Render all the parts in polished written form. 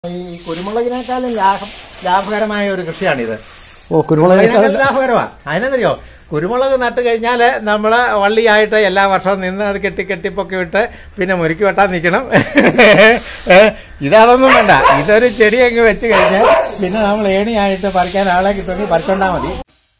ഈ കുരുമുളകിനേക്കാളും ലാഭകരമായ ഒരു കൃഷിയാണിത്. കുരുമുളകിനേക്കാളും ലാഭകരമാണ്. അതിനെന്തറിയോ, കുരുമുളക് നട്ട് കഴിഞ്ഞാൽ നമ്മൾ വള്ളിയായിട്ട് എല്ലാ വർഷവും നിന്ന് അത് കെട്ടിപ്പൊക്കി വിട്ട് പിന്നെ മുറുക്കി വെട്ടാൻ നിൽക്കണം. ഇതൊന്നും വേണ്ട. ഇതൊരു ചെടി അങ്ങ് വെച്ച് കഴിഞ്ഞാൽ പിന്നെ നമ്മൾ ഏണിയായിട്ട് പറിക്കാൻ ആളെ കിട്ടുമെങ്കിൽ പറിച്ചോണ്ടാ മതി.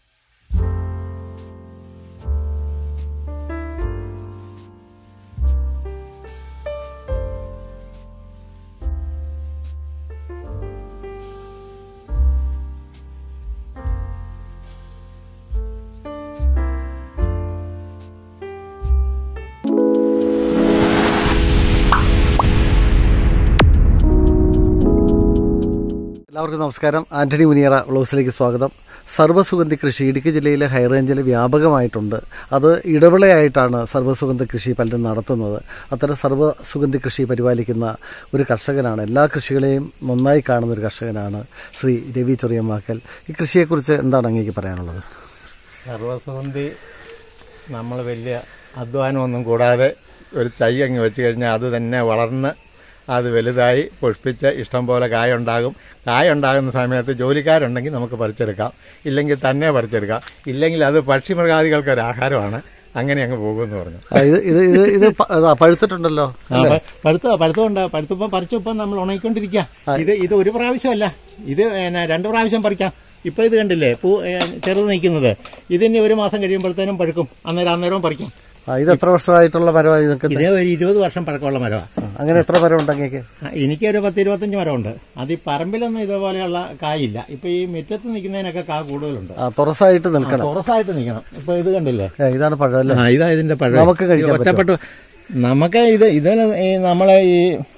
എല്ലാവർക്കും നമസ്കാരം. ആന്റണി മുനിയറ വ്ളോഗ്സിലേക്ക് സ്വാഗതം. സർവ്വസുഗന്ധി കൃഷി ഇടുക്കി ജില്ലയിലെ ഹൈറേഞ്ചിൽ വ്യാപകമായിട്ടുണ്ട്. അത് ഇടവിളയായിട്ടാണ് സർവ്വസുഗന്ധി കൃഷി പലരും നടത്തുന്നത്. അത്തരം സർവ്വസുഗന്ധി കൃഷി പരിപാലിക്കുന്ന ഒരു കർഷകനാണ്, എല്ലാ കൃഷികളെയും നന്നായി കാണുന്ന ഒരു കർഷകനാണ് ശ്രീ രവി ചൊറിയമ്മാക്കൽ. ഈ കൃഷിയെക്കുറിച്ച് എന്താണ് അങ്ങേക്ക് പറയാനുള്ളത്? സർവ്വസുഗന്ധി നമ്മൾ വലിയ അധ്വാനമൊന്നും കൂടാതെ ഒരു തൈ അങ്ങ് വെച്ച് കഴിഞ്ഞാൽ അത് തന്നെ വളർന്ന് അത് വലുതായി പുഷ്പിച്ച് ഇഷ്ടം പോലെ കായുണ്ടാകുന്ന സമയത്ത് ജോലിക്കാരുണ്ടെങ്കിൽ നമുക്ക് പറിച്ചെടുക്കാം, ഇല്ലെങ്കിൽ തന്നെ പറിച്ചെടുക്കാം, ഇല്ലെങ്കിൽ അത് പക്ഷിമൃഗാദികൾക്ക് ഒരു ആഹാരമാണ്. അങ്ങനെ അങ്ങ് പോകുമെന്ന് പറഞ്ഞു. ഇത് പഴുത്തിട്ടുണ്ടല്ലോ. പഴുത്തപ്പം പറിച്ചപ്പം നമ്മൾ ഉണങ്ങിക്കൊണ്ടിരിക്കുക. ഇത് ഒരു പ്രാവശ്യമല്ല, ഇത് 2 പ്രാവശ്യം പറിക്കാം. ഇപ്പൊ ഇത് കണ്ടില്ലേ, പൂ ചെറുത് നിൽക്കുന്നത്. ഇതിന് 1 മാസം കഴിയുമ്പോഴത്തേനും പഴുക്കും. അന്നേരവും പറിക്കും. ഇത് എത്ര വർഷമായിട്ടുള്ള മരമാണ്? ഇതേ ഒരു 20 വർഷം പഴക്കമുള്ള മരമാണ്. അങ്ങനെ എത്ര മരം ഉണ്ടെങ്കിൽ? എനിക്കൊരു 10-25 മരമുണ്ട്. അത് ഈ പറമ്പിലൊന്നും ഇതേപോലെയുള്ള കായില്ല. ഇപ്പൊ ഈ മുറ്റത്ത് നിൽക്കുന്നതിനൊക്കെ കാ കൂടുതലുണ്ട്. തുറസായിട്ട് നിൽക്കണം. ഇപ്പൊ ഇത് കണ്ടില്ലേ, ഇതാണ് പഴം. ഇതാ ഇതിന്റെ പഴം. നമുക്ക് ഒറ്റപ്പെട്ടു നമുക്ക് ഇതിന് നമ്മളെ ഈ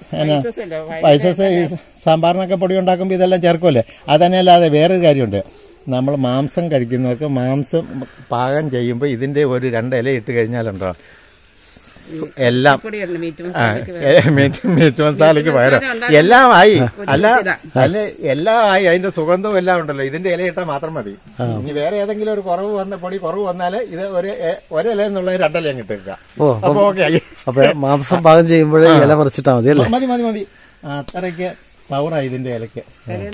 സ്പൈസസ് ഈ സാമ്പാറിനൊക്കെ പൊടി ഉണ്ടാക്കുമ്പോൾ ഇതെല്ലാം ചേർക്കുമല്ലേ. അതന്നെയല്ലാതെ വേറൊരു കാര്യമുണ്ട്. നമ്മൾ മാംസം കഴിക്കുന്നവർക്ക് മാംസം പാകം ചെയ്യുമ്പോൾ ഇതിന്റെ ഒരു 2 ഇല ഇട്ട് കഴിഞ്ഞാലുണ്ടോ എല്ലാം മീറ്റ് മസാലയ്ക്ക് പകരം എല്ലാം ആയി. എല്ലാം ആയി. അതിന്റെ സുഗന്ധവും എല്ലാം ഉണ്ടല്ലോ. ഇതിന്റെ ഇല ഇട്ടാൽ മാത്രം മതി. ഇനി വേറെ ഏതെങ്കിലും ഒരു പൊടി കുറവ് വന്നാൽ ഇത് ഒരില എന്നുള്ള 2 ഇല അങ്ങ് ഇട്ടേക്കുക. അപ്പൊ ഓക്കെ ആയി. അപ്പൊ മാംസം പാകം ചെയ്യുമ്പോഴേ ഇല പറിച്ചിട്ടാ മതി അല്ലേ? മതി. അത്രയ്ക്ക് പവറായി ഇതിന്റെ ഇലയ്ക്ക്.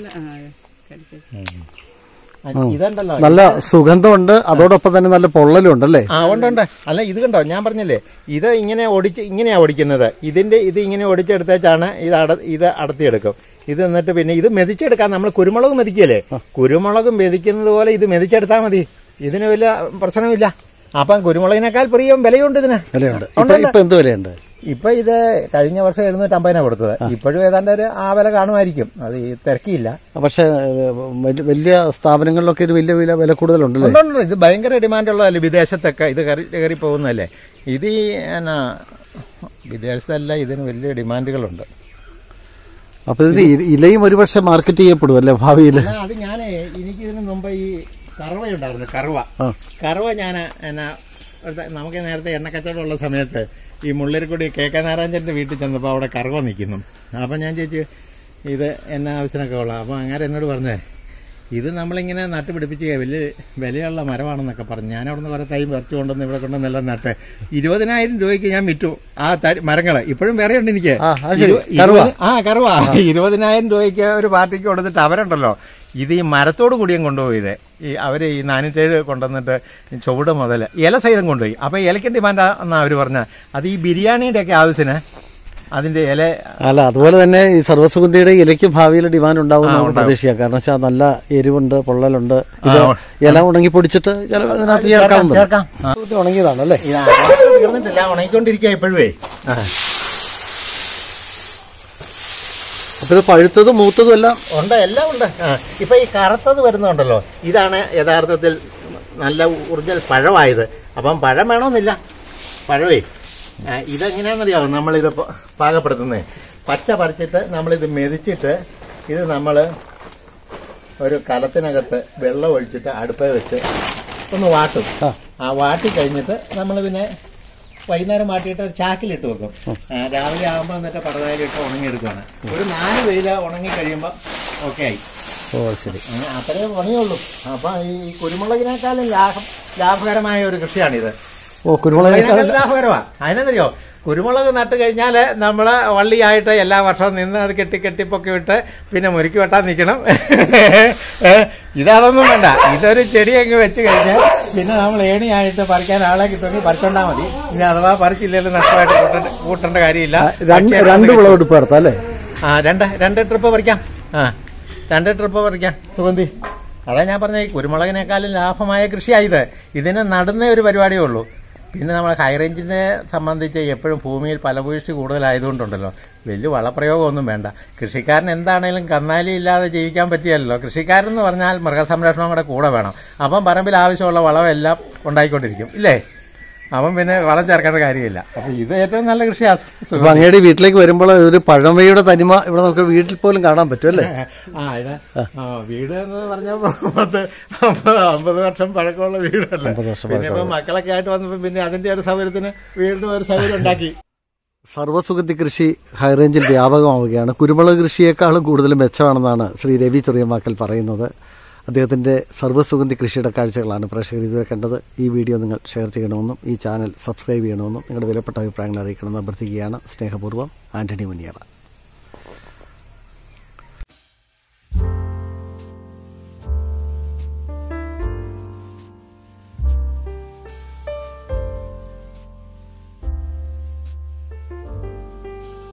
ഇതുണ്ടല്ലോ, നല്ല സുഗന്ധമുണ്ട്. അതോടൊപ്പം തന്നെ നല്ല പൊള്ളലും ഉണ്ടല്ലേ? ഉണ്ട്. അല്ല ഇത് കണ്ടോ, ഞാൻ പറഞ്ഞില്ലേ, ഇത് ഇങ്ങനെയാ ഒടിക്കുന്നത്. ഇത് ഇങ്ങനെ ഒടിച്ചെടുത്തേച്ചാണ് ഇത് അടത്തിയെടുക്കും. ഇത് എന്നിട്ട് പിന്നെ ഇത് മെതിച്ചെടുക്കാൻ നമ്മൾ കുരുമുളക് മെതിക്കല്ലേ, കുരുമുളക് മെതിക്കുന്നത് പോലെ ഇത് മെതിച്ചെടുത്താൽ മതി. ഇതിന് വലിയ പ്രശ്നമില്ല. അപ്പം കുരുമുളകിനേക്കാൾ പ്രിയം വിലയുണ്ട് ഇതിന്. ഇപ്പൊ എന്ത് വിലയുണ്ട്? ഇപ്പൊ ഇത് കഴിഞ്ഞ വർഷം 750 കൊടുത്തത്. ഇപ്പോഴും ഏതാണ്ട് ഒരു ആ വില കാണുമായിരിക്കും. അത് തിരക്കിയില്ല. പക്ഷെ വലിയ സ്ഥാപനങ്ങളിലൊക്കെ ഇത് വലിയ വില കൂടുതലുണ്ടല്ലോ. ഇത് ഭയങ്കര ഡിമാൻഡുള്ളതല്ലേ വിദേശത്തൊക്കെ. ഇത് കയറി പോകുന്നതല്ലേ. ഇത് വിദേശത്തല്ല, ഇതിന് വലിയ ഡിമാൻഡുകളുണ്ട്. അപ്പൊ ഇതിന് ഇലയും ഒരുപക്ഷെ മാർക്കറ്റ് ചെയ്യപ്പെടുമല്ലേ ഭാവിയിൽ? അത് എനിക്കിതിന് മുമ്പ് ഈ കറുവയുണ്ടായിരുന്നു. കറുവ ഞാൻ നമുക്ക് നേരത്തെ എണ്ണക്കച്ചവടമുള്ള സമയത്ത് ഈ മുള്ളരിക്കുടി KK നാരായണന്റെ വീട്ടിൽ ചെന്നപ്പോൾ അവിടെ കറുവ നിൽക്കുന്നു. അപ്പം ഞാൻ ചോദിച്ചു ഇത് എന്നാ ആവശ്യത്തിനൊക്കെ ഉള്ള. അപ്പം അങ്ങനെ എന്നോട് പറഞ്ഞേ, ഇത് നമ്മളിങ്ങനെ നട്ടുപിടിപ്പിച്ച് വലിയ വിലയുള്ള മരമാണെന്നൊക്കെ പറഞ്ഞു. ഞാൻ അവിടെ നിന്ന് കുറെ തൈ പറിച്ചു കൊണ്ടുവന്ന് ഇവിടെ കൊണ്ടുവന്നെല്ലാം നട്ട് 20,000 രൂപയ്ക്ക് ഞാൻ വിറ്റു ആ മരങ്ങള്. ഇപ്പോഴും വേറെ ഉണ്ട് എനിക്ക്. കറുവ 20,000 രൂപയ്ക്ക് ഒരു പാർട്ടിക്ക് കൊടുത്തിട്ട് അവരുണ്ടല്ലോ, ഇത് ഈ മരത്തോട് കൂടിയും കൊണ്ടുപോയത്. അവര് ഈ 407 കൊണ്ടുവന്നിട്ട് ചുവട് മുതൽ ഇല സഹിതം കൊണ്ടുപോയി. അപ്പൊ ഇലയ്ക്ക് ഡിമാൻഡ് എന്നാ അവര് പറഞ്ഞ. അത് ഈ ബിരിയാണിയുടെ ഒക്കെ ആവശ്യത്തിന് അതിന്റെ ഇല. അല്ല, അതുപോലെ തന്നെ ഈ സർവ്വസുഗന്ധിയുടെ ഇലയ്ക്ക് ഭാവിയിൽ ഡിമാൻഡ് ഉണ്ടാവും പ്രതീക്ഷിക്കാം. കാരണം വെച്ചാൽ നല്ല എരിവുണ്ട്, പൊള്ളലുണ്ട്. ഇത് ഇല ഉണങ്ങി പൊടിച്ചിട്ട് അതിനകത്ത് ചേർക്കാം. ഉണങ്ങിയതാണല്ലേ? തീർന്നിട്ടില്ല, ഉണങ്ങിക്കൊണ്ടിരിക്കുക ഇപ്പോഴേ. അപ്പൊ ഇത് പഴുത്തതും മൂത്തതും എല്ലാം ഉണ്ട്. ഇപ്പൊ ഈ കറുത്തത് വരുന്നുണ്ടല്ലോ, ഇതാണ് യഥാർത്ഥത്തിൽ നല്ല ഊർജ്ജ പഴമായത്. അപ്പം പഴം വേണമെന്നില്ല, പഴവേ. ഇതെങ്ങനെയാണെന്നറിയാമോ നമ്മളിത് പാകപ്പെടുത്തുന്നത്? പച്ച പറിച്ചിട്ട് നമ്മളിത് മെതിച്ചിട്ട് ഇത് നമ്മൾ ഒരു കലത്തിനകത്ത് വെള്ളം ഒഴിച്ചിട്ട് അടുപ്പേ വെച്ച് ഒന്ന് വാട്ടും. ആ വാട്ടി കഴിഞ്ഞിട്ട് നമ്മൾ പിന്നെ വൈകുന്നേരം വാട്ടിയിട്ട് ഒരു ചാക്കിലിട്ട് വെക്കും. രാവിലെ ആകുമ്പോൾ എന്നിട്ട് പടതായിലിട്ട് ഉണങ്ങിയെടുക്കുകയാണ്. ഒരു 4 വെയിൽ ഉണങ്ങി കഴിയുമ്പോൾ ഓക്കെ ആയി. ശരി, അത്രേ പണിയുള്ളൂ. അപ്പൊ ഈ കുരുമുളകിനേക്കാളും ലാഭകരമായ ഒരു കൃഷിയാണിത്. കുരുമുളകിനേക്കാൾ ലാഭകരമാണ്. അതിനെന്തറിയോ, കുരുമുളക് നട്ട് കഴിഞ്ഞാൽ നമ്മൾ വള്ളിയായിട്ട് എല്ലാ വർഷവും നിന്ന് അത് കെട്ടിപ്പൊക്കി വിട്ട് പിന്നെ മുറുക്കി വെട്ടാൻ നിൽക്കണം. ഇതൊന്നും വേണ്ട. ഇതൊരു ചെടി അങ്ങ് വെച്ച് കഴിഞ്ഞാൽ പിന്നെ നമ്മൾ ഏണിയായിട്ട് പറിക്കാൻ ആളെ കിട്ടുമെങ്കിൽ പറിച്ചോണ്ടാൽ മതി. ഇനി അഥവാ പറിച്ചില്ലെങ്കിൽ നഷ്ടമായിട്ട് കൂട്ടേണ്ട കാര്യമില്ല. രണ്ട് വിളവെടുപ്പ് നടത്താം അല്ലേ? രണ്ട് ട്രിപ്പ് പറിക്കാം. 2 ട്രിപ്പ് പറിക്കാം സുഗന്ധി. അതാ ഞാൻ പറഞ്ഞ ഈ കുരുമുളകിനേക്കാളും ലാഭമായ കൃഷിയായത്. ഇതിന് നടുന്ന ഒരു പരിപാടിയേ ഉള്ളൂ. പിന്നെ നമ്മൾ ഹൈ റേഞ്ചിനെ സംബന്ധിച്ച് എപ്പോഴും ഭൂമിയിൽ ഫലഭൂയിഷ്ടി കൂടുതലായതുകൊണ്ടുണ്ടല്ലോ വലിയ വളപ്രയോഗമൊന്നും വേണ്ട. കൃഷിക്കാരൻ എന്താണേലും കന്നാലി ഇല്ലാതെ ജീവിക്കാൻ പറ്റിയല്ലോ. കൃഷിക്കാരൻ എന്ന് പറഞ്ഞാൽ മൃഗസംരക്ഷണം കൂടെ വേണം. അപ്പം പറമ്പിൽ ആവശ്യമുള്ള വളമെല്ലാം ഉണ്ടായിക്കൊണ്ടിരിക്കും ഇല്ലേ? അവൻ പിന്നെ വളം ചേർക്കേണ്ട കാര്യമില്ല. അപ്പൊ ഇത് ഏറ്റവും നല്ല കൃഷിയാണ്. അങ്ങയുടെ വീട്ടിലേക്ക് വരുമ്പോൾ ഒരു പഴമയുടെ തനിമ ഇവിടെ നമുക്ക് വീട്ടിൽ പോലും കാണാൻ പറ്റും അല്ലേ? വീട് എന്ന് പറഞ്ഞാൽ 50 വർഷം പഴക്കമുള്ള വീടല്ലേ. പിന്നെ ഇപ്പൊ മക്കളൊക്കെ ആയിട്ട് വന്നപ്പോ പിന്നെ അതിന്റെ ഒരു സൗകര്യത്തിന് വീടിന് ഒരു സൗകര്യം ഉണ്ടാക്കി. സർവ്വസുഗന്ധി കൃഷി ഹൈറേഞ്ചിൽ വ്യാപകമാവുകയാണ്. കുരുമുളക് കൃഷിയേക്കാളും കൂടുതൽ മെച്ചമാണെന്നാണ് ശ്രീ രവി ചൊറിയമാക്കൽ പറയുന്നത്. അദ്ദേഹത്തിൻ്റെ സർവ്വസുഗന്ധി കൃഷിയുടെ കാഴ്ചകളാണ് പ്രേക്ഷകർ ഇതുവരെ കണ്ടത്. ഈ വീഡിയോ നിങ്ങൾ ഷെയർ ചെയ്യണമെന്നും ഈ ചാനൽ സബ്സ്ക്രൈബ് ചെയ്യണമെന്നും നിങ്ങളുടെ വിലപ്പെട്ട അഭിപ്രായങ്ങൾ അറിയിക്കണമെന്ന് അഭ്യർത്ഥിക്കുകയാണ്. സ്നേഹപൂർവ്വം, ആന്റണി മുനിയറ.